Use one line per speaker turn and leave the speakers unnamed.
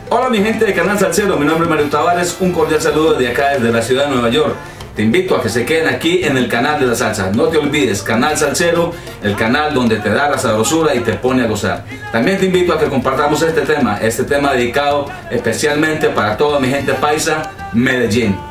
Hola mi gente de Canal Salsero, mi nombre es Mario Tavares, un cordial saludo desde acá, desde la ciudad de Nueva York. Te invito a que se queden aquí en el canal de la salsa. No te olvides, Canal Salsero, el canal donde te da la sabrosura y te pone a gozar. También te invito a que compartamos este tema dedicado especialmente para toda mi gente paisa, Medellín.